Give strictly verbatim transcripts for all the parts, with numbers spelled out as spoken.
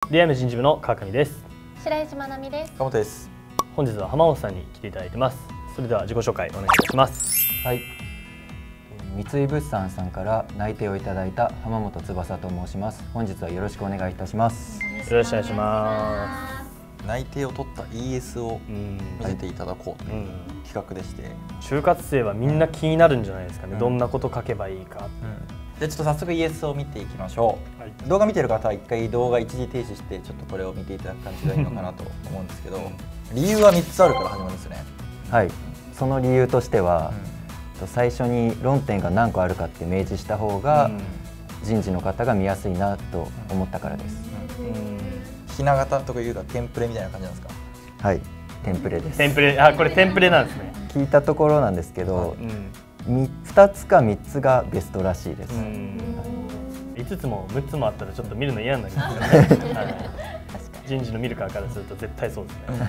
ディアイエム 人事部の川上です。 白石まなみです。 岡本です。 本日は浜本さんに来ていただいてます。それでは自己紹介お願いいたします。 はい。三井物産さんから内定をいただいた浜本翼と申します。本日はよろしくお願いいたします。 よろしくお願いします。 内定を取った イーエス を見せていただこうという企画でして、 就活生はみんな気になるんじゃないですかね。うん、どんなこと書けばいいか。 うんでちょっと早速 イーエス を見ていきましょう、はい、動画見てる方は一回動画一時停止してちょっとこれを見ていただく感じがいいのかなと思うんですけど理由はみっつあるから始まるんですよね。 はい、その理由としては、うん、最初に論点が何個あるかって明示した方が、うん、人事の方が見やすいなと思ったからです。 うんうん、ひな形とかいうかテンプレみたいな感じなんですか？ はい、テンプレです。 テンプレ、あ、これテンプレなんですね。 聞いたところなんですけど、うん、ふたつかみっつがベストらしいです。 いつつもむっつもあったらちょっと見るの嫌になりますよね。はい、人事の見る側からすると絶対そうですね。はい、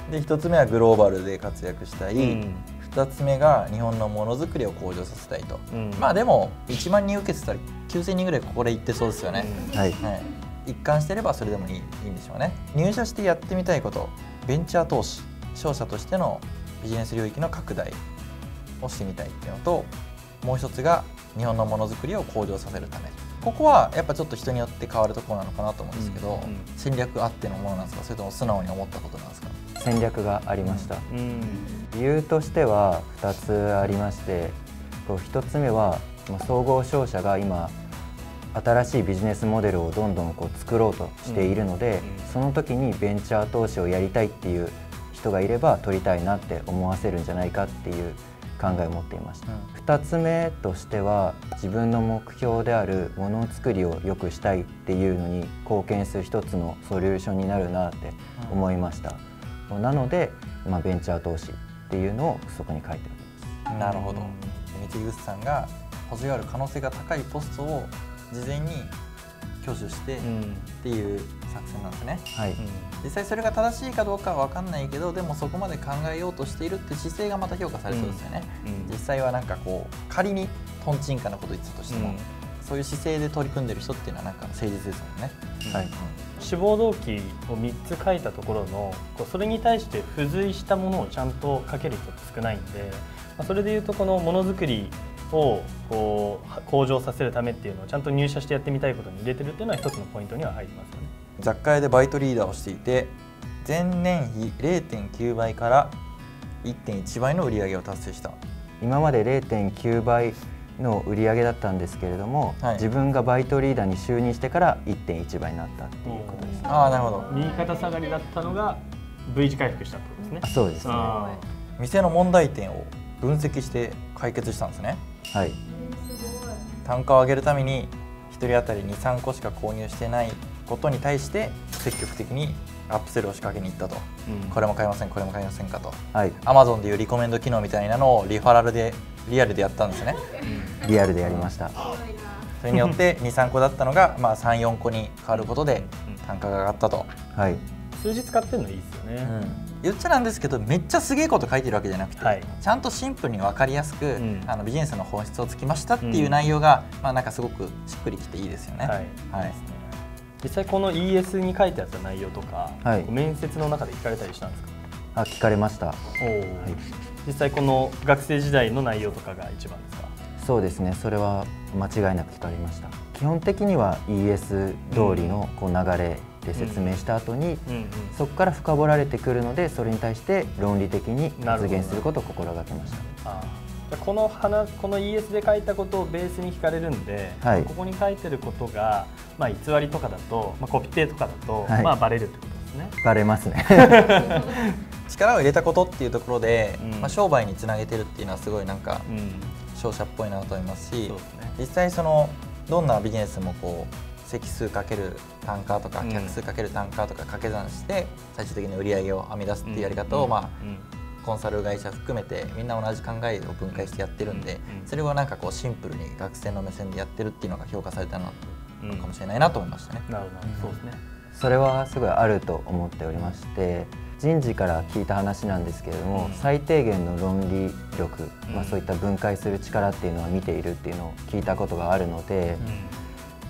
でひとつめはグローバルで活躍したい、うん、ふたつめが日本のものづくりを向上させたいと、うん、まあでもいちまんにん受けてたらきゅうせんにんぐらいここで行ってそうですよね。うん、はい、はい、一貫してればそれでもいい、いいんでしょうね。入社してやってみたいこと、ベンチャー投資、商社としてのビジネス領域の拡大をしてみたいっていうのと、もう一つが日本のものづくりを向上させるため。ここはやっぱちょっと人によって変わるところなのかなと思うんですけど、うんうん、戦略あってのものなんですか、それとも素直に思ったことなんですか？ 戦略がありました。うん、理由としてはふたつありまして、ひとつめは総合商社が今新しいビジネスモデルをどんどんこう作ろうとしているので、うんうん、その時にベンチャー投資をやりたいっていう人がいれば取りたいなって思わせるんじゃないかっていう考えを持っていました。うん、ふたつめとしては自分の目標であるものづくりを良くしたいっていうのに貢献する一つのソリューションになるなって思いました。うん、なので、まあ、ベンチャー投資っていうのをそこに書いてあります。 なるほど。三井物産が欲しがる可能性が高いポストを事前に挙手してっていう作戦なんですね。はい、実際それが正しいかどうかは分かんないけど、でもそこまで考えようとしているって姿勢がまた評価されそうですよね。うんうん、実際はなんかこう仮にトンチンカンなこと言ってたとしても、うん、そういう姿勢で取り組んでる人っていうのはなんか誠実ですもんね。はい、うん、 志望動機をみっつ書いたところのそれに対して付随したものをちゃんと書ける人って少ないんで、それでいうとこのものづくりをこう向上させるためっていうのをちゃんと入社してやってみたいことに入れてるっていうのは一つのポイントには入りますよね。 雑貨屋でバイトリーダーをしていて前年比 れいてんきゅうばいから いってんいちばいの売り上げを達成した。 今まで れいてんきゅうばいの売り上げだったんですけれども、はい、自分がバイトリーダーに就任してから いってんいちばいになったっていうことです。 ああ、なるほど。 右肩下がりだったのが V 字回復したってことですね。 あ、そうですね。 店の問題点を分析して解決したんですね。はい。単価を上げるためにひとり当たりに、さんこしか購入してないことに対して積極的にアップセルを仕掛けに行ったと、うん、これも買いませんこれも買いませんかと、はい、Amazon でいうリコメンド機能みたいなのをリファラルでリアルでやったんですね。 うん、リアルでやりました。 それによってに、さんこだったのが、まあ、さん、よんこに変わることで単価が上がったと。 はい、数字使ってるのいいですよね。うん、 言っちゃなんですけどめっちゃすげえこと書いてるわけじゃなくて、はい、ちゃんとシンプルに分かりやすく、うん、あのビジネスの本質をつきましたっていう内容が、うん、まあなんかすごくしっくりきていいですよね。はい、はい、 実際この イーエス に書いてあった内容とか、はい、面接の中で聞かれたりしたんですか？ あ、聞かれました。お、はい、 実際この学生時代の内容とかが一番ですか？ そうですね、それは間違いなく聞かれました。基本的には イーエス 通りのこう流れで説明した後に、うんうんうん、そこから深掘られてくるので、それに対して論理的に発言することを心がけました。 ああ、この話、この イーエス で書いたことをベースに聞かれるんで、はい、ここに書いてることが、まあ、偽りとかだと、まあ、コピペとかだと、はい、まあバレるってことですね。 バレますね。 力を入れたことっていうところで、うん、まあ商売につなげてるっていうのはすごいなんか、うん、商社っぽいなと思いますし、そうですね、実際そのどんなビジネスもこう席数かける単価とか客数かける単価とか掛け算して最終的に売り上げを編み出すっていうやり方を、まあコンサル会社含めてみんな同じ考えを分解してやってるんで、それはなんかこうシンプルに学生の目線でやってるっていうのが評価されたのかもしれないなと思いましたね。なるほど、そうですね。 それはすごいあると思っておりまして、人事から聞いた話なんですけれども、うん、最低限の論理力、うん、まあ、そういった分解する力っていうのは見ているっていうのを聞いたことがあるので、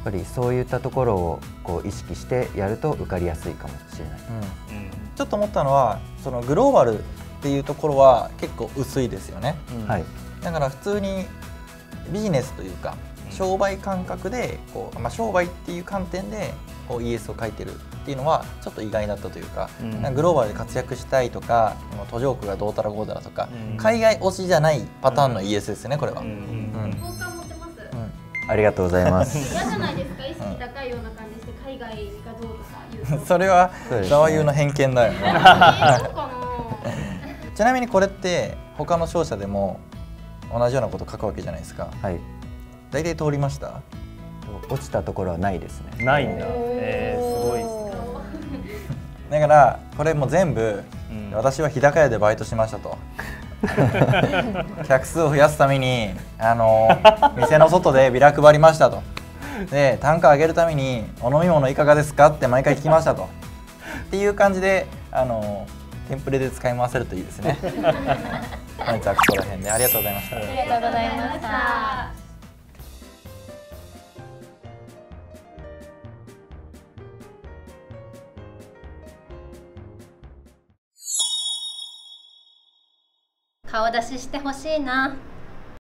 ぱりそういったところをこう意識してやると受かりやすいかもしれない、 うん、ちょっと思ったのはそのグローバルっていうところは結構薄いですよね、 うん、はい、 だから普通にビジネスというか商売感覚でこう、まあ、商売っていう観点でこう イーエス を書いてるっていうのはちょっと意外だったというか、うん、なんかグローバルで活躍したいとか途上国がどうたらこうたらとか、うん、海外推しじゃないパターンの イーエス ですよねこれは。 ありがとうございます。 嫌じゃないですか、意識高いような感じして海外がどうとか言うと。 それはザワユーの偏見だよね。 えー、そうかな。 ちなみにこれって他の商社でも同じようなこと書くわけじゃないですか。 はい。 大体通りました？ 落ちたところはないですね。 ないんだ。えー、すごいですね。 だからこれも全部、うん、私は日高屋でバイトしましたと。客数を増やすためにあの店の外でビラ配りましたと。で単価上げるためにお飲み物いかがですかって毎回聞きましたと。っていう感じであのテンプレで使い回せるといいですね。本日はここら辺でありがとうございました。 ありがとうございました。顔出ししてほしいな。